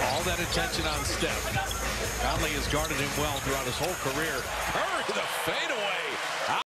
All that attention on Steph. Conley has guarded him well throughout his whole career. Curry, the fadeaway.